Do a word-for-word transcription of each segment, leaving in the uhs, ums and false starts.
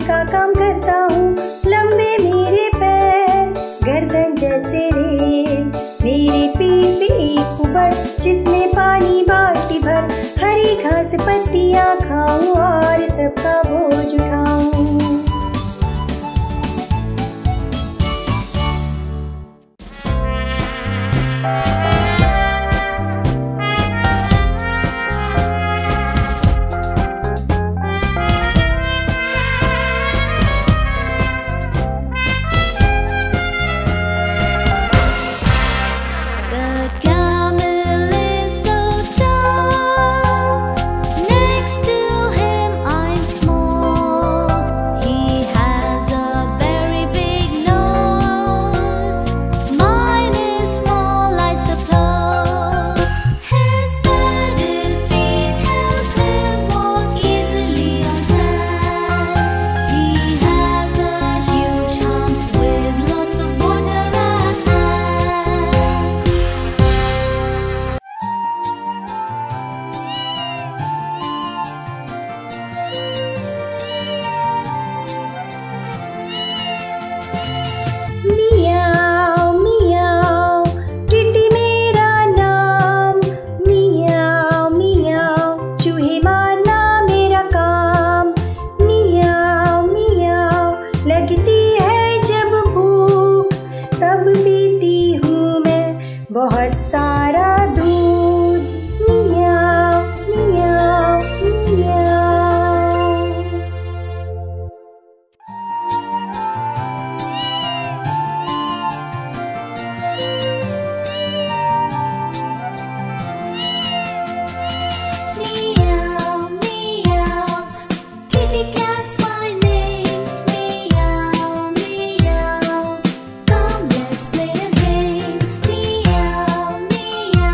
का काम करता हूँ। लंबे मेरे पैर, गर्दन जैसे रेल, मेरी पीठ पे एक कुबड़ जिसमें पानी बाल्टी भर। हरी घास पत्तियाँ खाऊं और सबका बोझ उठाऊं। बहुत सारा दूध, Miao Miao Miao. Meow, meow, kitty cat's my name. Meow, meow, come let's play a game. Meow, meow.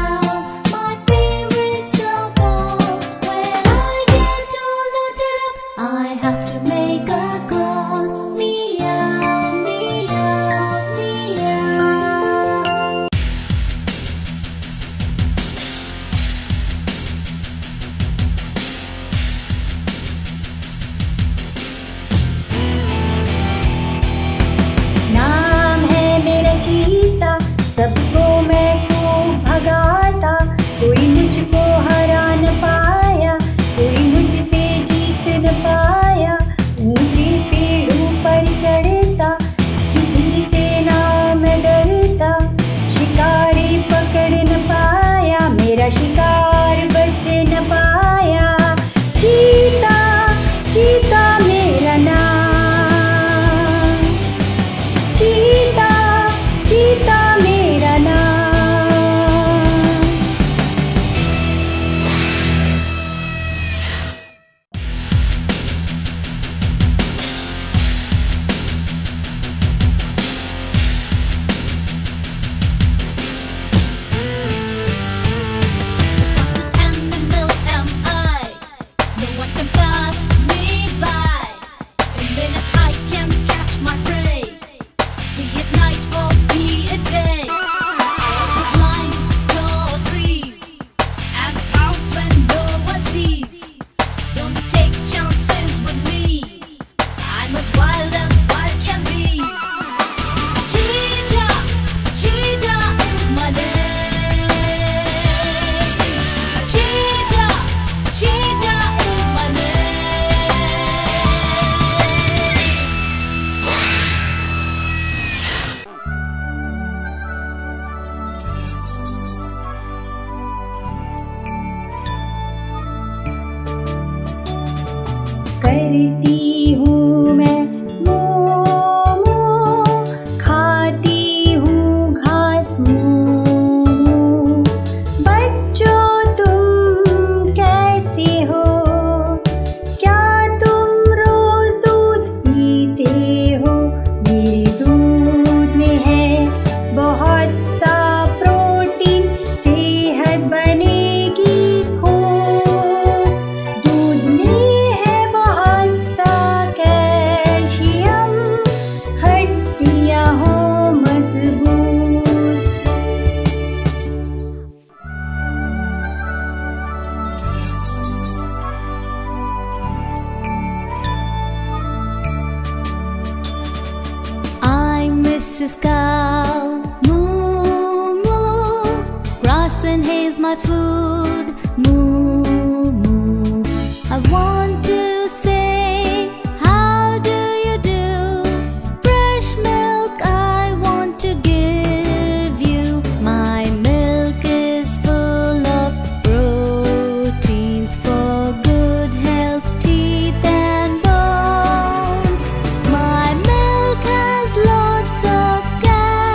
Missus Cow. Moo, moo, grass and hay's my food. Moo, moo, I want to say, how do you do? Fresh milk I want to give you. My milk is full of proteins for good health, teeth and bones. My milk has lots of calcium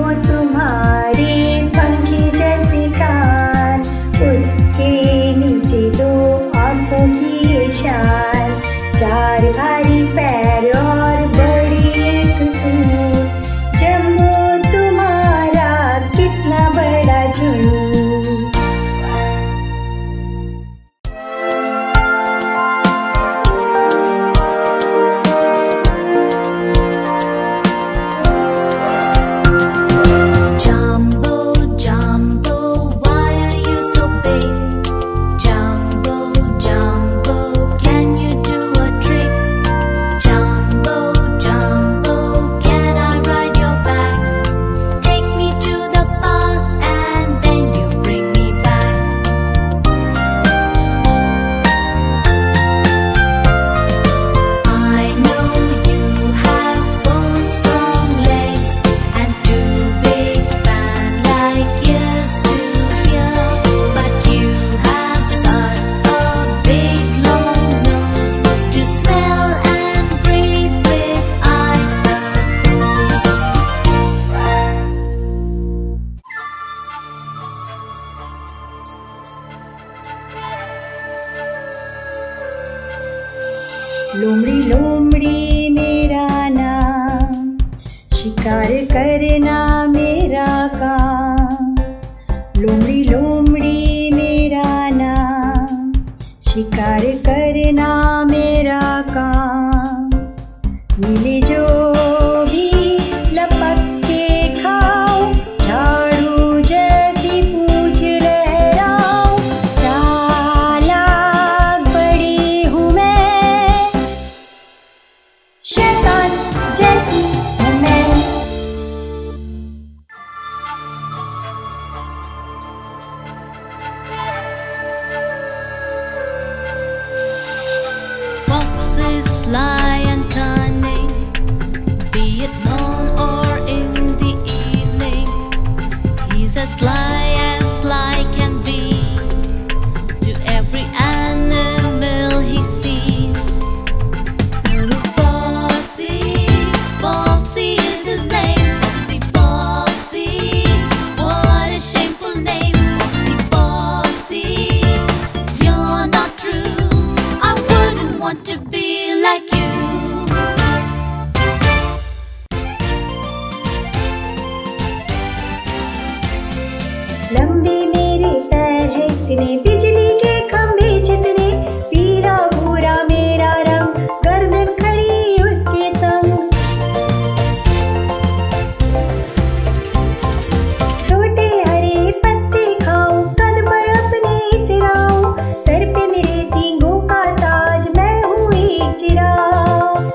तुम्हारे पंखे जैसे कान, उसके नीचे दो आंखों की शान, चार भारी पैर और बड़ी एक सूंड, जम्मू तुम्हारा कितना बड़ा झुंड। लोमड़ी लोमड़ी मेरा नाम, शिकार करना मेरा काम। लोमड़ी लोमड़ी मेरा नाम, शिकार करना मेरा काम। मिले जो भी लपक के खाओ, झाड़ू जैसी पूंछ लहराओ, चालाक बड़ी हूँ मैं, शैतान जैसी हूँ मैं। Foxes lie and cunning, be it noon or in the evening. He's as sly as sly can be to every animal he sees. Foxy, Foxy is his name. Foxy, Foxy, what a shameful name. Foxy, Foxy, you're not true. I wouldn't want to be like you. लंबे मेरे पैर है इतने, बिजली के खंभे जितने, पीला भूरा मेरा रंग, गर्दन खड़ी उसके संग। छोटे हरे पत्ते खाऊं, कद पर अपने इतराऊं, सर पे मेरे सींगों का ताज, मैं हूँ एक चिराग।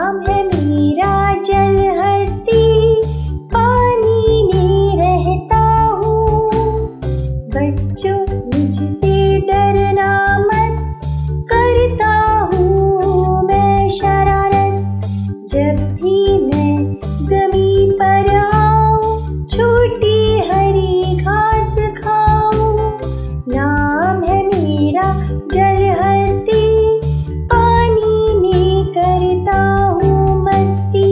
नाम है मेरा जल हस्ती, पानी में रहता हूँ। बच्चों मुझसे डरना मत, करता हूँ मैं शरारत। जब भी मैं जमीन पर आऊं, छोटी हरी घास खाऊं। नाम है मेरा जल हस्ती, पानी में करता हूँ मस्ती।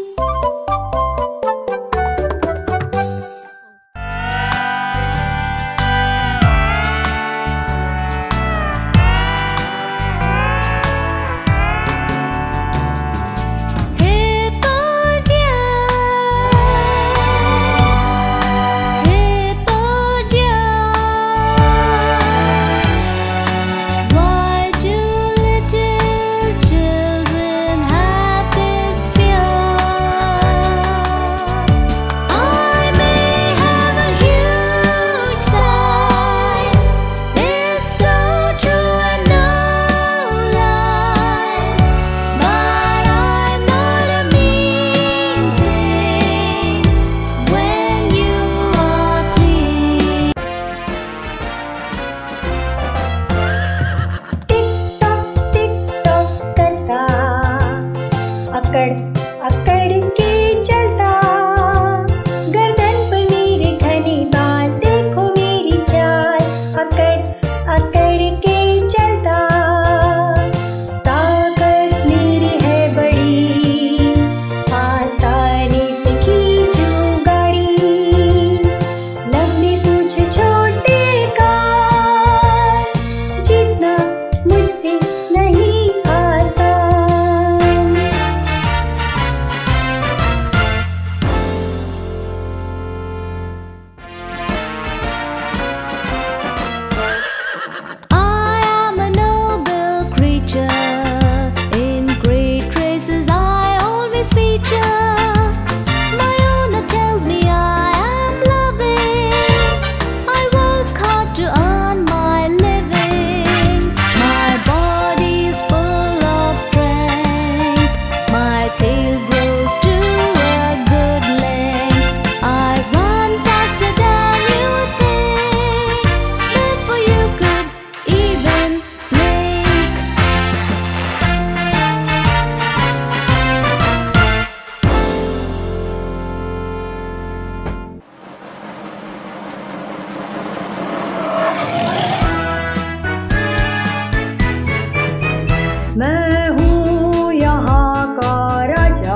अकड़ अकड़ के चलता, गर्दन पर मेरे घने बाल, देखो मेरी चाल। अकड़ अकड़ के चलता, ताकत मेरी है बड़ी, आसानी से खींचूं गाड़ी। लंबी पूंछ छोटे कान, जितना मुझसे नहीं आसान। मैं हूँ यहाँ का राजा,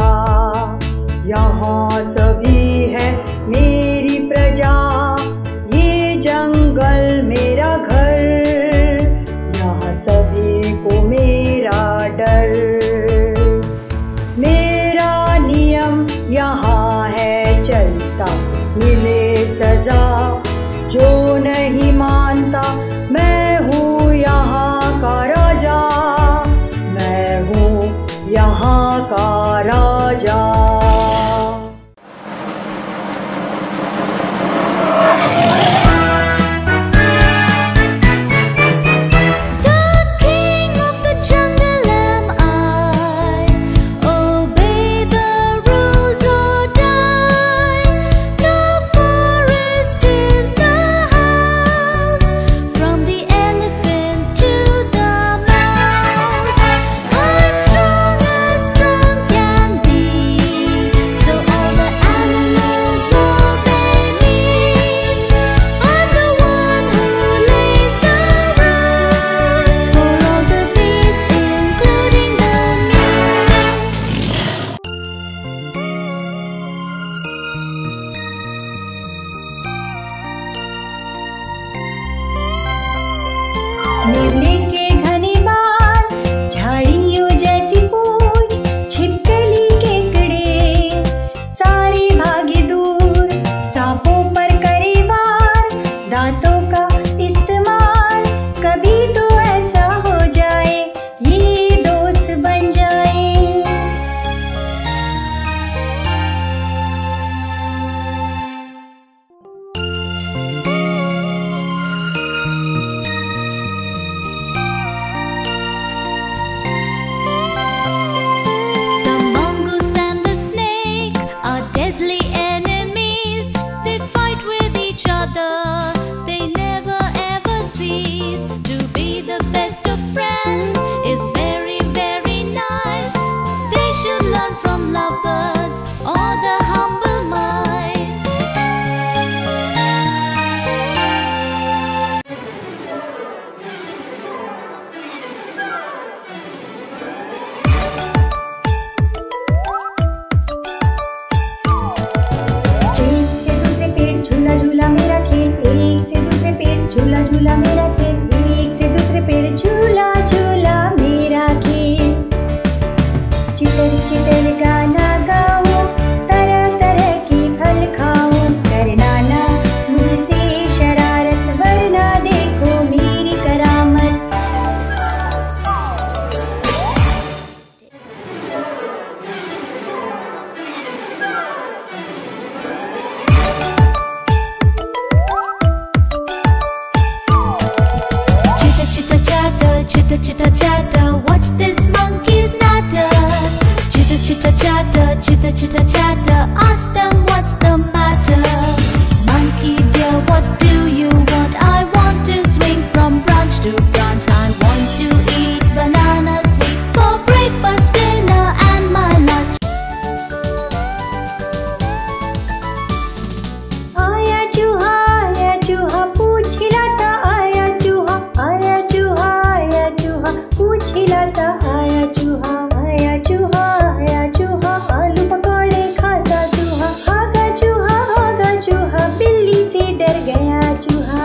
यहाँ सभी है मेरी प्रजा। ये जंगल मेरा घर, यहाँ सभी को मेरा डर। मेरा नियम यहाँ है चलता, मिले सजा जो नहीं मानता। मैं हूँ यहाँ का राजा, मैं हूँ यहाँ का राजा। Be डिजिटल गाना गाऊं, तरह तरह के फल खाऊं, करना ना मुझसे शरारत, वरना देखो मेरी करामत। Chitter chatter, chitter chitter chatter, what's this monkey's natter? Chitter chitter chatter, chitter chitter chatter, ask them what's the matter. Monkey dear, what do you want? I want to swing from branch to branch. I want to eat banana sweet for breakfast, dinner and my lunch. आया चूहा आया चूहा पूछ हिलाता, आया चूहा आया चूहा आया चूहा पूछ हिलाता, आया चूहा आया चूहा आया चूहा आलू पकौड़े खाता चूहा, भागा चूहा भागा चूहा बिल्ली से डर गया चूहा।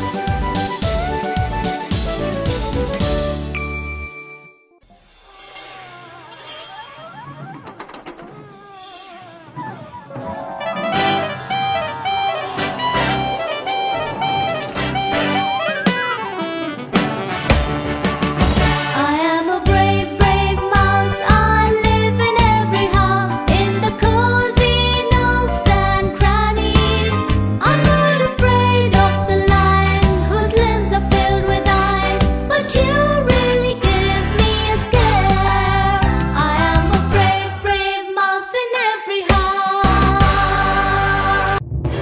I am a brave, brave mouse. I live in every house, in the cozy nooks and crannies. I'm not afraid of the lion, whose limbs are filled with iron, but you really give me a scare. I am a brave, brave mouse in every house.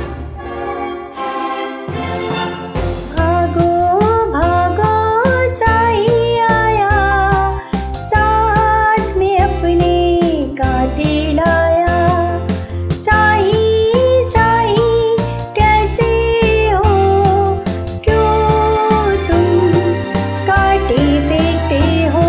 भागो भागो साही आया, साथ में अपने कांटे लाया, साही साही कैसे हो, क्यों तुम कांटे फेंकते हो।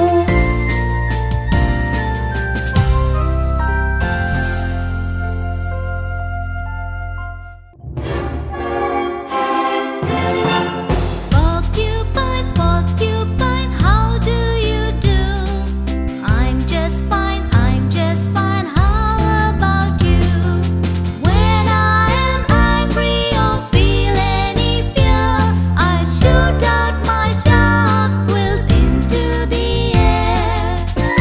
Porcupine, porcupine, how do you do? I'm just fine, I'm just fine, how about you? When I am angry or feel any fear, I shoot out my sharp quills into the air.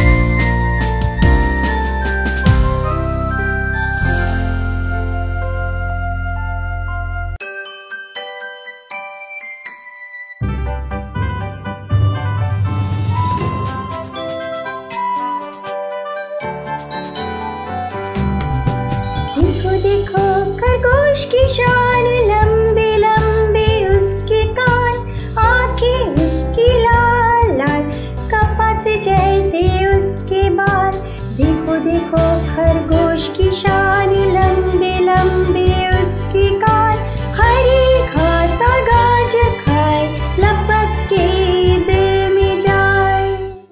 देखो देखो खरगोश की शान, लंबे लंबे उसके कान, आंखें उसकी लाल लाल, कपास जैसे उसके बाल। देखो देखो खरगोश की शान, लंबे लंबे उसके कान, हरी घास और गाजर खाए, लपक के बिल में जाए।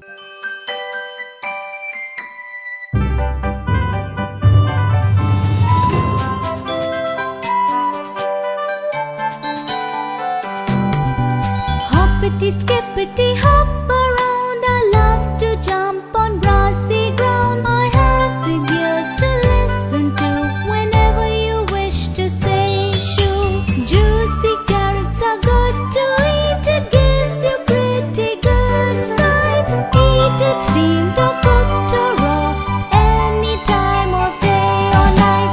Hoppity skippity hop around, I love to jump on grassy ground. I have big ears to listen to whenever you wish to say shoo. Juicy carrots are good to eat, it gives you pretty good sight. Eat it steamed or cooked or raw, any time of day or night.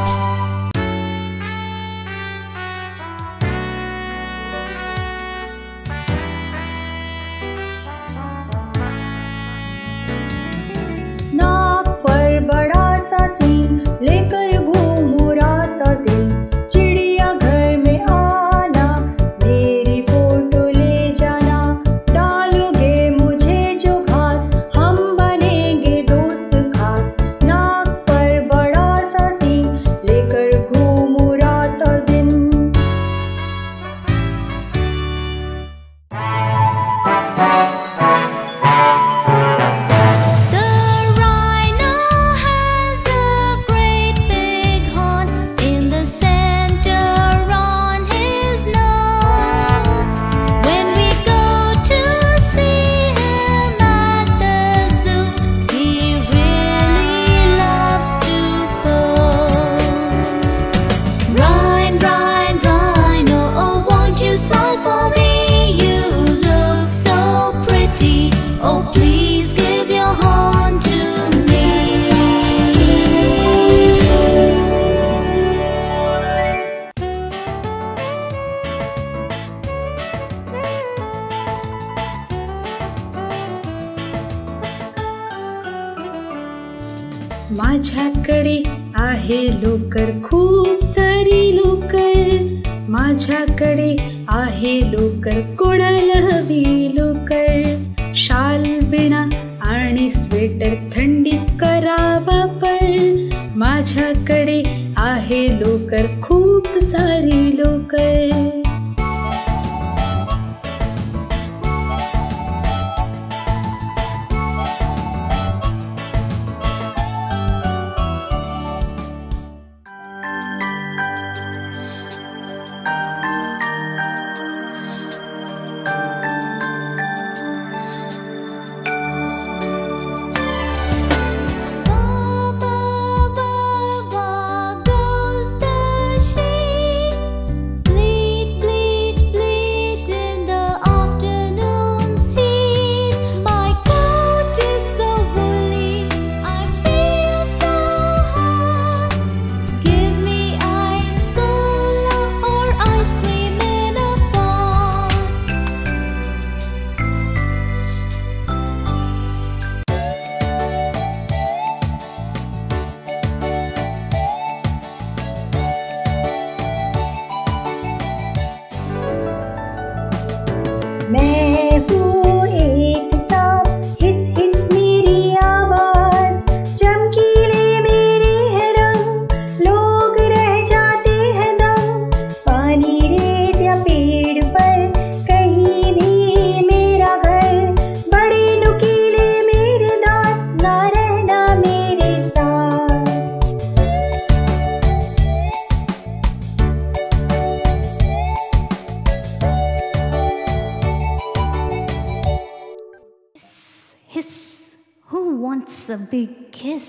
माझ्याकडे आहे लोकर, खूप सारी लोकर. माझ्याकडे आहे लोकर, कोणाला हवी लोकर. शाल विणा आणि sweater थंडीत करा वापर. माझ्याकडे आहे लोकर, खूप सारी लोकर. मैं हूँ एक सांप, हिस हिस मेरी आवाज. चमकीले मेरे हैं रंग, लोग रह जाते हैं दम. पानी रेत या पेड़ पर कहीं भी मेरा घर. बड़े नुकीले मेरे दांत, ना रहना मेरे साथ. Hiss, who wants a big kiss?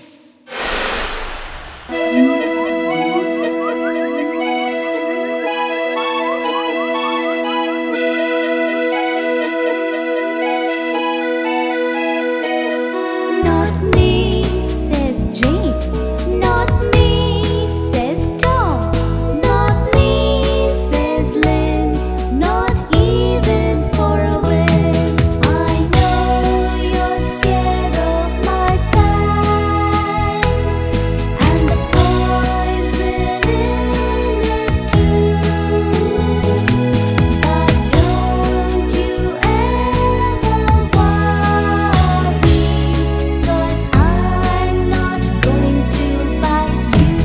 Not me, says Jane. Not me, says Tom. Not me, says Lynn. Not even for a win. I know you're scared of my pants and the poison in it too. But don't you ever worry, 'cause I'm not going to bite you.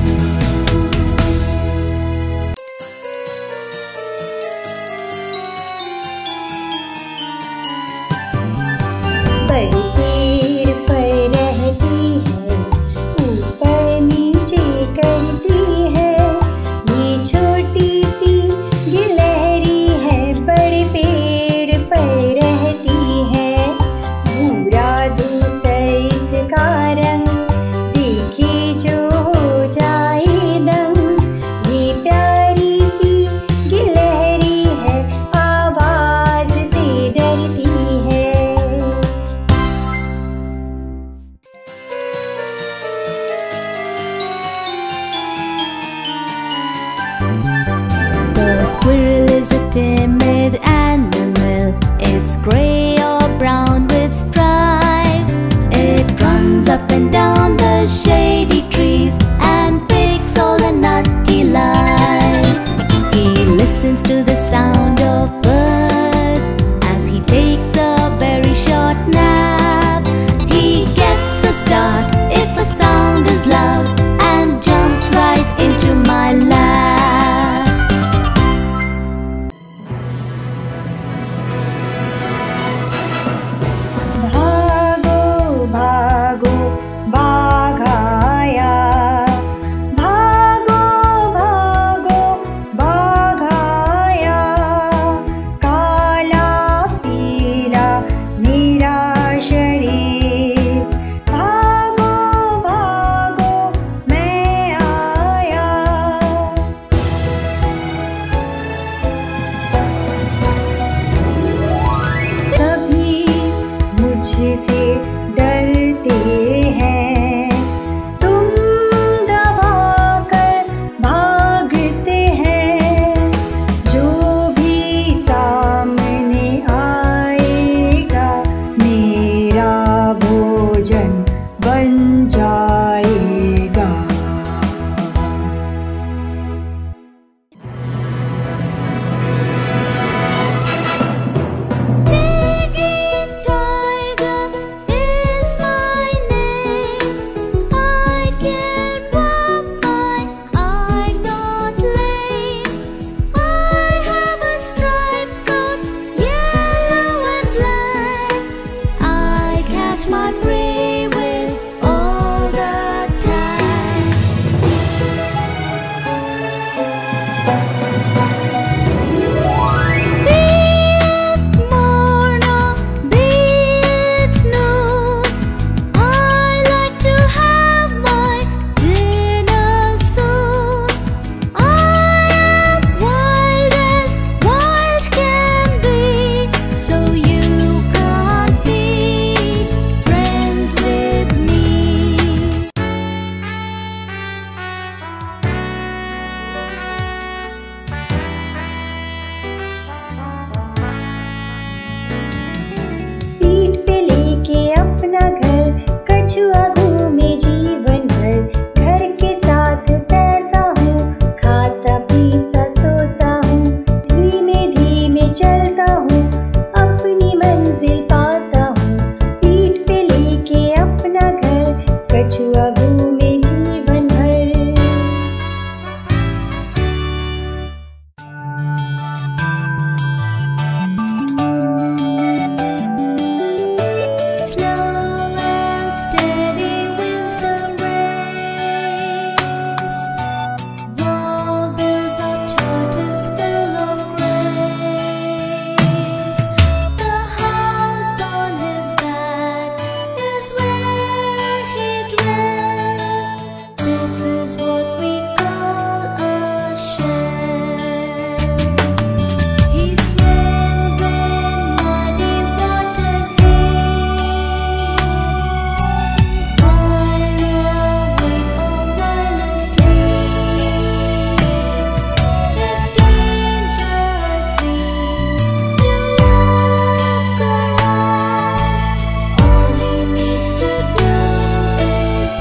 बड़ी पेड़ पर रहती है, ऊपर नीचे करती है. ये छोटी सी गिलहरी है, बड़े पेड़ पर रहती है. भूरा धूसर इसका रंग, देखे जो हो जाए दंग. ये प्यारी सी गिलहरी है, आवाज से डरती है. The squirrel is a timid animal. It's gray or brown with stripe. It runs up and down the shady trees and picks all the nuts he likes. He listens to the sound of birds as he takes a very short nap. He gets a start if a sound is loud and jumps right into my lap. भागो भागो भागो कछुआ घूमे जीवन भर। Slow and steady wins the race. Wall builds up churches full of grace. The house on his back is where he dwells. This is what we call a shell. He swims in muddy waters deep, wide awake or while asleep. If danger seems to lurk around, all he needs to do is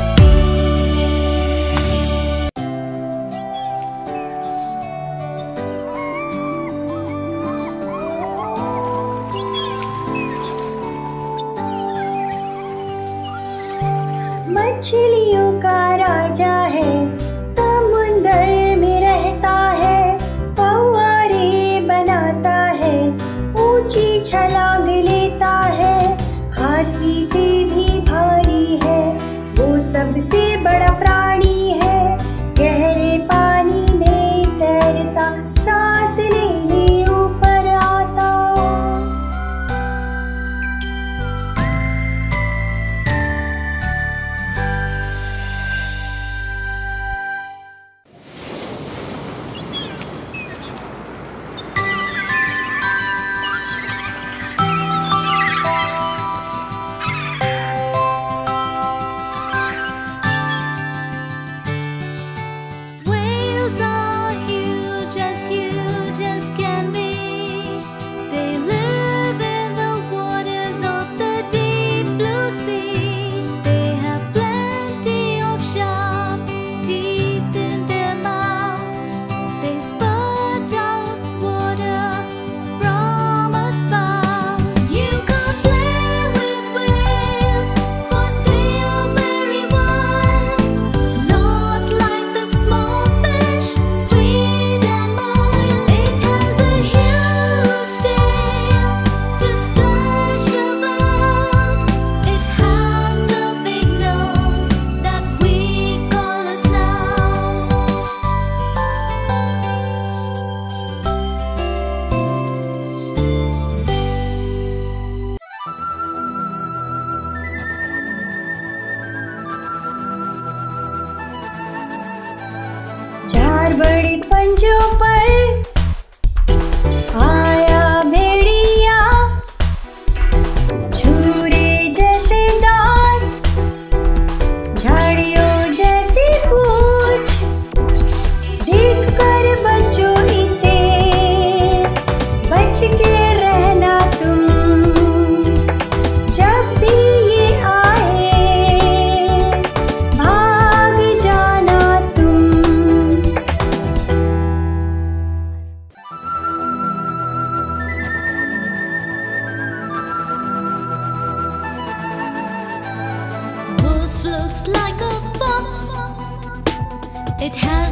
मछलियों का राजा है, समुंदर में रहता है, फव्वारे बनाता है, ऊंची छलांग लेता है, हाथी से भी भारी है, वो सबसे बड़ा प्राणी है, गहरे पानी में तैरता, सांस लेने ऊपर आता। Whales are huge, as huge as can be. They live in the waters of the deep blue sea. They have plenty of sharp teeth in their mouth. They spurt out water from a spout. You can't play with whales, for they are very wild. Not like the small fish, sweet and mild. It has a huge tail to splash about. It has a big nose that we call a snout. चार बड़े पंजों पर आया भेड़िया, छुरे जैसे दांत, झाड़ियों जैसी पूंछ, देखकर बचो इसे, बच के रहना तुम, जब भी ये आए, भाग जाना तुम। Wolf looks like a fox. It has